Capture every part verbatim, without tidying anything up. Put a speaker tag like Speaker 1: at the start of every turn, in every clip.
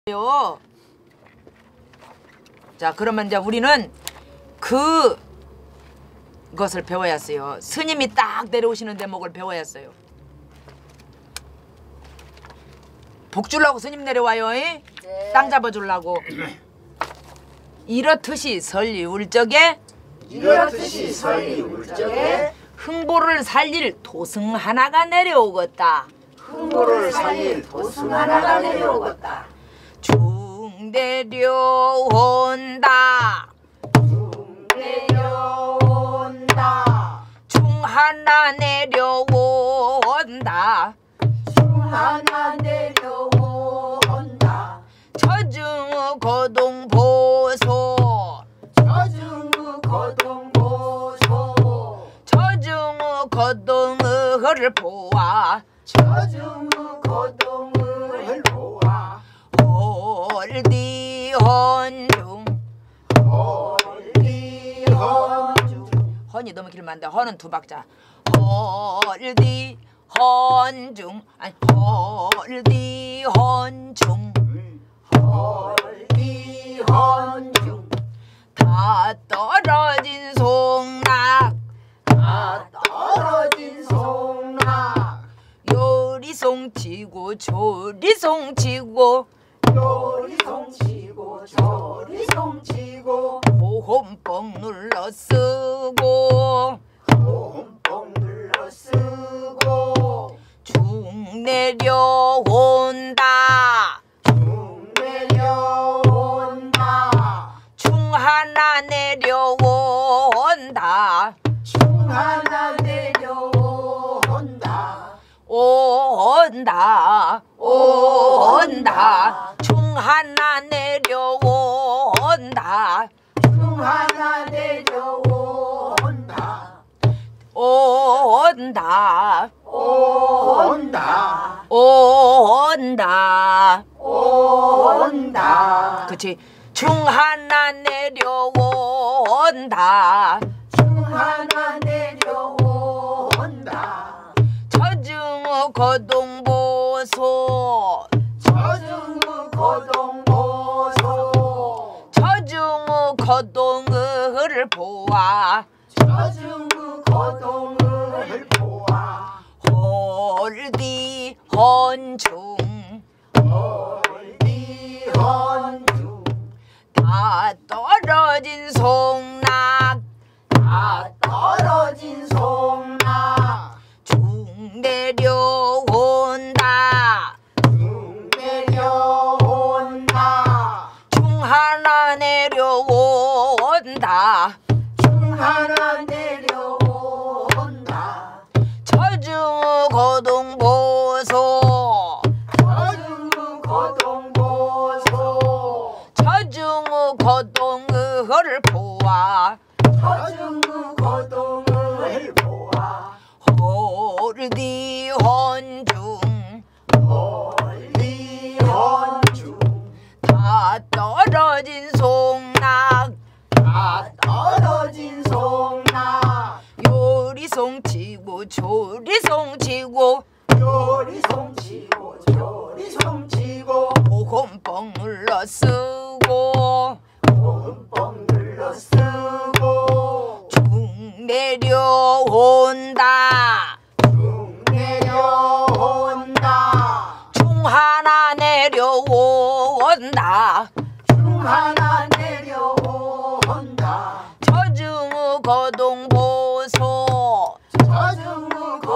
Speaker 1: 요. 자, 그러면 이제 우리는 그 것을 배워야 했어요. 스님이 딱 내려오시는 대목을 배워야 했어요. 복 주려고 스님 내려와요. 네. 땅 잡아주려고. 이렇듯이 설리 울적에
Speaker 2: 이렇듯이 설리 울적에
Speaker 1: 흥보를 살릴 도승 하나가 내려오겠다.
Speaker 2: 흥보를 살릴 도승 하나가 내려오겠다.
Speaker 1: 중 내려온다.
Speaker 2: 중 내려온다.
Speaker 1: 중 하나 내려온다.
Speaker 2: 중 하나 내려온다.
Speaker 1: 저중 거동보소.
Speaker 2: 저중 거동보소.
Speaker 1: 저중 거동을 보아.
Speaker 2: 저중 거동을 보아.
Speaker 1: 홀디 헌중.
Speaker 2: 홀디 헌중.
Speaker 1: 헌이 너무 길면 안 돼. 헌은 두 박자. 홀디 헌중. 아니 홀디 헌중.
Speaker 2: 홀디 헌중.
Speaker 1: 다 떨어진 송락.
Speaker 2: 다 떨어진 송락.
Speaker 1: 요리송치고 조리송치고
Speaker 2: 요리송치고 조리송치고
Speaker 1: 호홈뻥 눌러 쓰고
Speaker 2: 홈뻥 눌러 쓰고
Speaker 1: 중 내려온다.
Speaker 2: 중 내려온다.
Speaker 1: 중 하나 내려온다.
Speaker 2: 중 하나 내려온다.
Speaker 1: 온다 온다. 중 하나 내려온다.
Speaker 2: 중 하나 내려온다.
Speaker 1: 온다
Speaker 2: 온다.
Speaker 1: 온다.
Speaker 2: 온다.
Speaker 1: 그치. 중 하나 내려온다.
Speaker 2: 중 하나 내려온다.
Speaker 1: 저중 거동보소.
Speaker 2: 저중 거동보소.
Speaker 1: 저중 거동을 보아.
Speaker 2: 저중 거동을 보아.
Speaker 1: 홀디 헌중.
Speaker 2: 홀디 헌중.
Speaker 1: 다 떨어진 송락.
Speaker 2: 다 떨어진 송락.
Speaker 1: 중 내려온다.
Speaker 2: 중 내려온다.
Speaker 1: 중 하나 내려온다.
Speaker 2: 중 하나 내려온다.
Speaker 1: 저중 거동보소.
Speaker 2: 저중 거동보소.
Speaker 1: 저중 거동을 보아.
Speaker 2: 저중 거동을 보아.
Speaker 1: 홀디 헌중.
Speaker 2: 홀디 헌중.
Speaker 1: 다 떨어진 송락.
Speaker 2: 다 떨어진 송락.
Speaker 1: 요리송치고 조리송치고
Speaker 2: 요리송치고 조리송치고
Speaker 1: 호홈뻥 눌러 쓰고
Speaker 2: 홈뻥 눌러 쓰고
Speaker 1: 중 내려온다.
Speaker 2: 중 내려온다.
Speaker 1: 중 하나 내려온다.
Speaker 2: 중 하나 내려온다.
Speaker 1: 저중 거동보소.
Speaker 2: 저중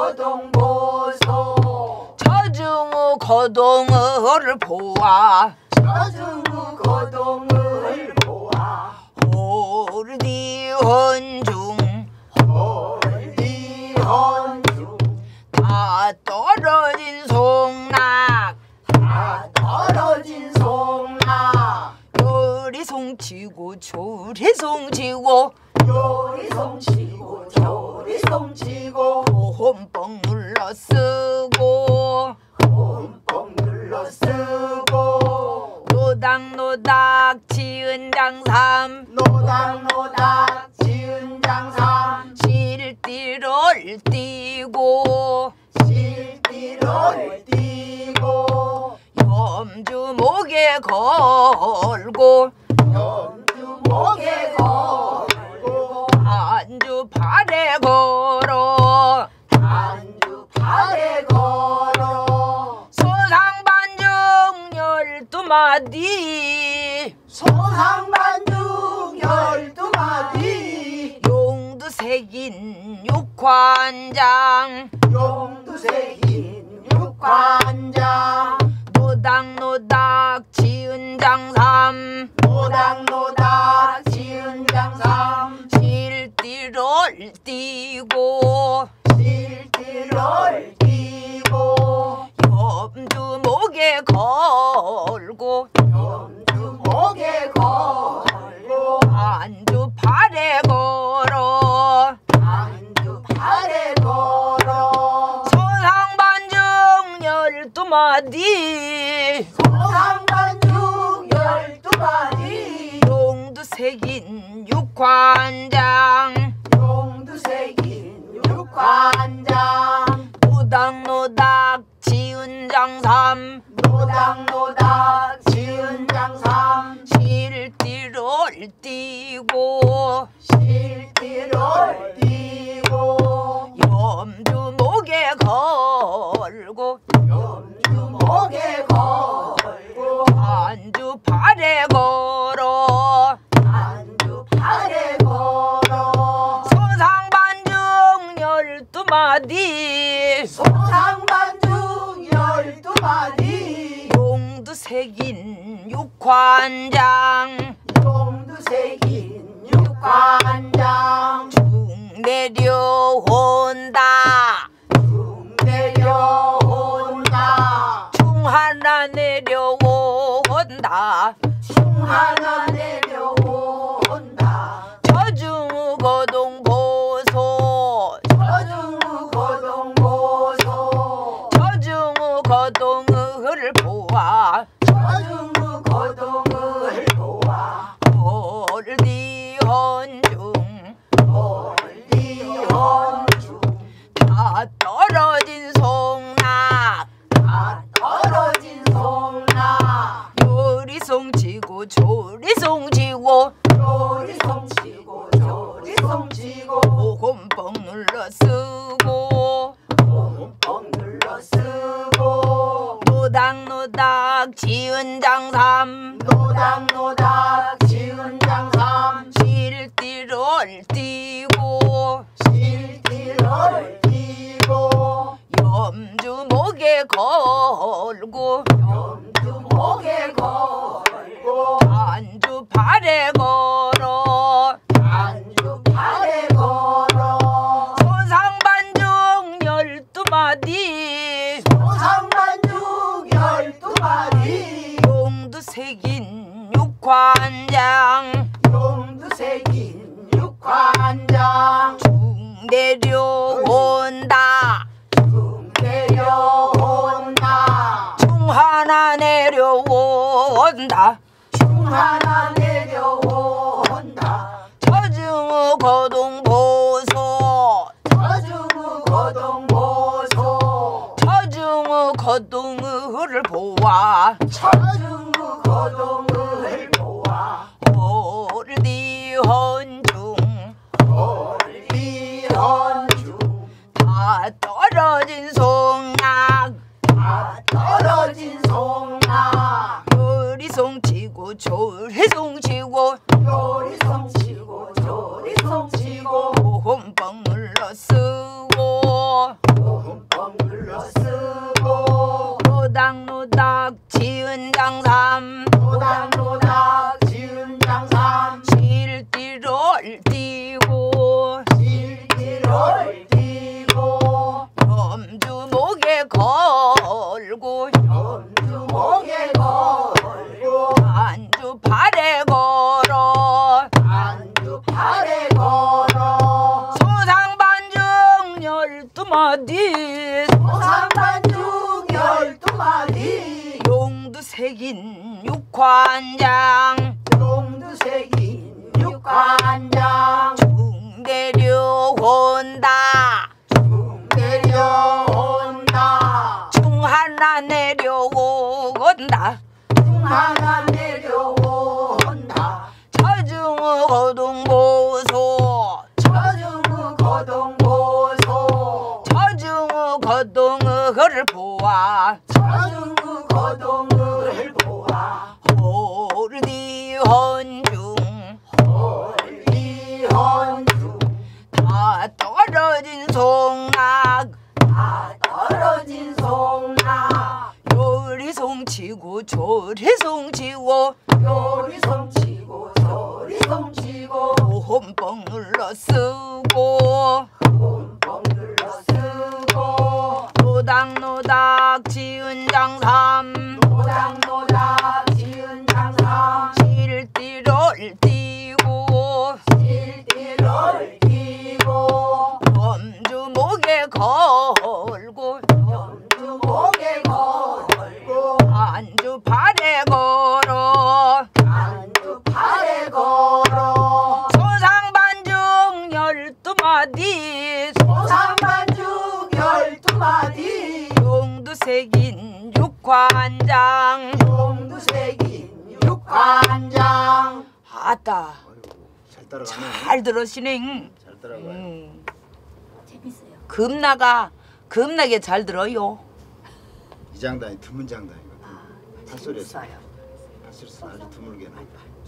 Speaker 2: 거동보소.
Speaker 1: 저중 거동을 보아.
Speaker 2: 저중 거동을 보아.
Speaker 1: 홀디 헌중.
Speaker 2: 홀디 헌중.
Speaker 1: 다 떨어진 송락.
Speaker 2: 다 떨어진 송락.
Speaker 1: 요리송치고 조리송치고
Speaker 2: 요리송치고 조리송치고
Speaker 1: 호홈뻥 눌러 쓰고
Speaker 2: 홈뻥 눌러 쓰고
Speaker 1: 노닥노닥 지은 장삼.
Speaker 2: 노닥노닥 지은 장삼.
Speaker 1: 실띠를 띠고
Speaker 2: 실띠를 띠고
Speaker 1: 염주 목에 목에 걸고
Speaker 2: 염주 목에 걸고
Speaker 1: 안주 발에 걸어
Speaker 2: 안주 발에 걸어
Speaker 1: 소상반중 열두 마디
Speaker 2: 소상반중 열두 마디
Speaker 1: 용두색인 육관장
Speaker 2: 용두색인 육관장
Speaker 1: 노닥노닥 지은 장삼
Speaker 2: 노닥노닥 지은 장삼
Speaker 1: 실띠를 띠고
Speaker 2: 실띠를 띠고
Speaker 1: 염주 목에 걸고
Speaker 2: 염주 목에 걸고
Speaker 1: 안주 발에 걸어
Speaker 2: 안주 발에 걸어
Speaker 1: 소상반중 열두 마디
Speaker 2: 소상반중 열두 마디
Speaker 1: 용두색인 육관장
Speaker 2: 용두색인 육관장
Speaker 1: 노닥노닥 지은 장삼
Speaker 2: 노닥노닥 지은 장삼
Speaker 1: 실띠를 띠고
Speaker 2: 실띠를 띠고
Speaker 1: 염주 목에 걸고
Speaker 2: 염주 목에 걸고
Speaker 1: 안주 발에 걸어
Speaker 2: 안주 발에 걸어
Speaker 1: 소상반중 열두 마디
Speaker 2: 소상반중 열두 마디
Speaker 1: 용두색인 육관장
Speaker 2: 용두색인 육관장
Speaker 1: 중 내려온다
Speaker 2: 중 내려온다
Speaker 1: 중 하나 내려온다
Speaker 2: 중 하나 내려온다
Speaker 1: 저중 거동 보소
Speaker 2: 저중 거동 보소
Speaker 1: 저중 거동을 보아
Speaker 2: 저중 거동을 보아
Speaker 1: 멀리 헌중
Speaker 2: 멀리 헌중
Speaker 1: 다 떨어진 송낙
Speaker 2: 다 떨어진 송나
Speaker 1: 요리송치고 조리송치고
Speaker 2: 요리송치고 조리송치고
Speaker 1: 보건뻥 눌러 쓰고
Speaker 2: 뻥 눌러 쓰고
Speaker 1: 노닥노닥 지은 장삼
Speaker 2: 노닥노닥 지은 장삼
Speaker 1: 실띠를 띠고
Speaker 2: 실띠를 띠고
Speaker 1: 염주 목에 걸고
Speaker 2: 염주 목에 걸고
Speaker 1: 안주 발에 걸어
Speaker 2: 안주 발에 걸어
Speaker 1: 소상반중 열두 마디
Speaker 2: 소상반중 열두 마디
Speaker 1: 용두색인 육관장
Speaker 2: 용두색인 육관장
Speaker 1: 중 내려온다
Speaker 2: 중 내려온다
Speaker 1: 중 하나 내려온다
Speaker 2: 중 하나 내려온다
Speaker 1: 저중 거동 보소
Speaker 2: 저중 거동 보소
Speaker 1: 저중 거동을 보아
Speaker 2: 저중 거동을 보아
Speaker 1: 멀리 헌중
Speaker 2: 멀리 헌중
Speaker 1: 다 떨어진 송낙
Speaker 2: 다 떨어진 송나
Speaker 1: 요리송치고 조리송치고
Speaker 2: 요리송치고 조리송치고
Speaker 1: 보험뻥 눌러 쓰고
Speaker 2: 뻥 눌러 쓰고
Speaker 1: 노닥노닥 지은 장삼
Speaker 2: 노닥노닥 지은 장삼
Speaker 1: 실띠를 띠고
Speaker 2: 실띠를 띠고
Speaker 1: 염주 목에 걸고
Speaker 2: 염주 목에 걸고
Speaker 1: 안주 발에 걸어
Speaker 2: 안주 발에 걸어
Speaker 1: 소상반중 열두 마디
Speaker 2: 소상반중 열두 마디
Speaker 1: 용두색인 육관장
Speaker 2: 용두색인 육관장
Speaker 1: 중 내려온다
Speaker 2: 중 내려온다
Speaker 1: 중 하나 내려온다
Speaker 2: 중 하나
Speaker 1: 거동을 보아
Speaker 2: 서중구 거동을 보아
Speaker 1: 홀디 헌중
Speaker 2: 홀리 헌중
Speaker 1: 다 떨어진 송악
Speaker 2: 다 떨어진 송나
Speaker 1: 요리 송치고 조리 송치고
Speaker 2: 요리 송치고 저리 송치고
Speaker 1: 홈뻥 눌러 쓰고
Speaker 2: 홈뻥 눌러 쓰고
Speaker 1: 노닥노닥 지은 장삼
Speaker 2: 노닥노닥 지은 장삼
Speaker 1: 실띠를 띠고
Speaker 2: 실띠를 띠고
Speaker 1: 범주 목에 걸고
Speaker 2: 염주 목에 걸고
Speaker 1: 안주 발에 걸어
Speaker 2: 안주 팔에 걸어
Speaker 1: 소상반중 열두 마디
Speaker 2: 소상반죽 열두 마디
Speaker 1: 용두색인 육관장
Speaker 2: 용두색인 육관장
Speaker 1: 아따
Speaker 3: 잘 따라가네.
Speaker 1: 잘 들으시네.
Speaker 3: 잘 따라가요.
Speaker 1: 음.
Speaker 2: 재밌어요.
Speaker 1: 겁나가 겁나게 잘 들어요.
Speaker 3: 이 장단이 드문 장단이거든. 판소리에서
Speaker 2: 재밌어요.
Speaker 3: 판소리에서 아주 드물게 나.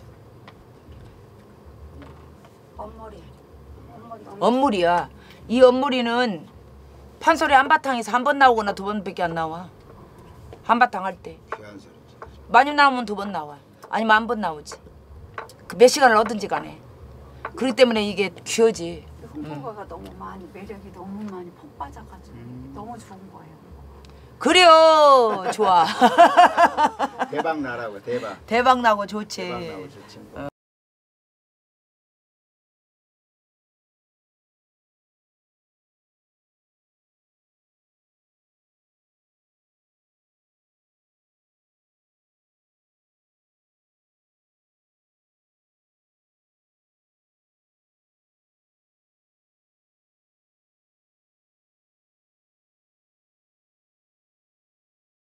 Speaker 2: 엄머리 엄머리
Speaker 1: 엄물이야. 이 엄물이는 판소리 한바탕에서 한 번 나오거나 두 번밖에 안 나와. 한바탕 할 때
Speaker 3: 귀한 소리지.
Speaker 1: 많이 나오면 두 번 나와. 아니면 한 번 나오지. 그 몇 시간을 얻든지 간에. 그렇기 때문에 이게 귀하지.
Speaker 4: 흥분가가 너무 많이 매력이 너무 많이 폭 빠져가지고 너무 좋은 거예요.
Speaker 1: 그래요. 좋아.
Speaker 3: 대박 나라고 대박.
Speaker 1: 대박 나고 좋지.
Speaker 3: 대박 나고 좋지.